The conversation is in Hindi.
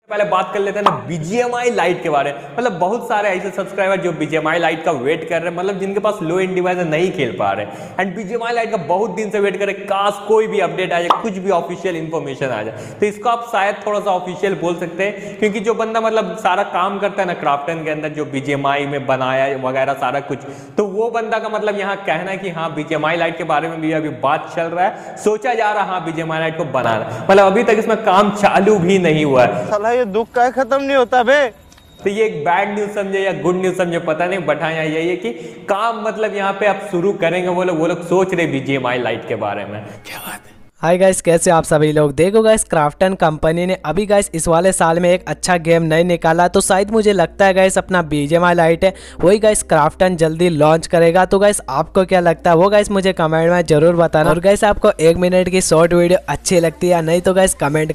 पहले बात कर लेते हैं ना BGMI लाइट के बारे में। मतलब बहुत सारे ऐसे सब्सक्राइबर जो BGMI लाइट का वेट कर रहे हैं, मतलब जिनके पास लो एंड डिवाइस नहीं खेल पा रहे हैं, एंड BGMI लाइट का बहुत दिन से वेट कर रहे हैं, काश कोई भी अपडेट आ जाए, कुछ भी ऑफिशियल इन्फॉर्मेशन आ जाए। तो इसको आप शायद थोड़ा सा ऑफिशियल बोल सकते हैं, क्योंकि जो बंदा मतलब सारा काम करता है ना क्राफ्टन के अंदर, जो BGMI में बनाया वगैरह सारा कुछ, तो वो बंदा का मतलब यहाँ कहना है कि हाँ BGMI लाइट के बारे में भी अभी बात चल रहा है, सोचा जा रहा है हाँ BGMI लाइट को बनाना, मतलब अभी तक इसमें काम चालू भी नहीं हुआ है। साला ये दुख का खत्म नहीं होता बे। तो ये एक बैड न्यूज समझे या गुड न्यूज समझे पता नहीं, बट हाँ यहाँ यही है कि काम मतलब यहाँ पे आप शुरू करेंगे, वो लोग सोच रहे BGMI लाइट के बारे में। क्या बात है। हाय गाइस, कैसे आप सभी लोग। देखो गाइस, क्राफ्टन कंपनी ने अभी गाइस इस वाले साल में एक अच्छा गेम नहीं निकाला, तो शायद मुझे लगता है गाइस अपना BGMI लाइट है वही गाइस क्राफ्टन जल्दी लॉन्च करेगा। तो गाइस आपको क्या लगता है वो गाइस मुझे कमेंट में जरूर बताना। और गाइस आपको 1 मिनट की शॉर्ट वीडियो अच्छी लगती है या नहीं तो गाइस कमेंट